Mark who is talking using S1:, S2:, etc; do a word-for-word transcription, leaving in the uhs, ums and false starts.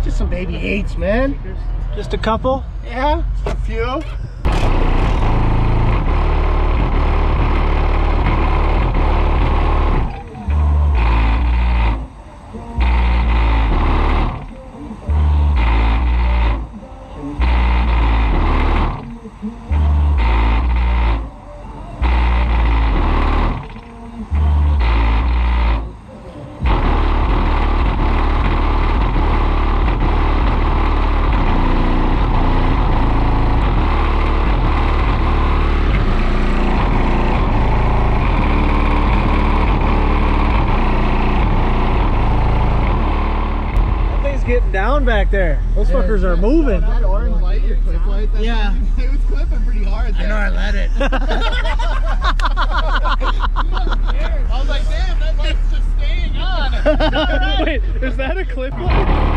S1: Just some baby eights, man.
S2: Just a couple?
S1: Yeah, a few.
S2: Getting down back there. Those yeah, fuckers are moving.
S1: That orange light, your clip light, that yeah. It was clipping pretty hard there. I know, I let it. I was like, damn, that light's just staying on.
S2: Wait, is that a clip light?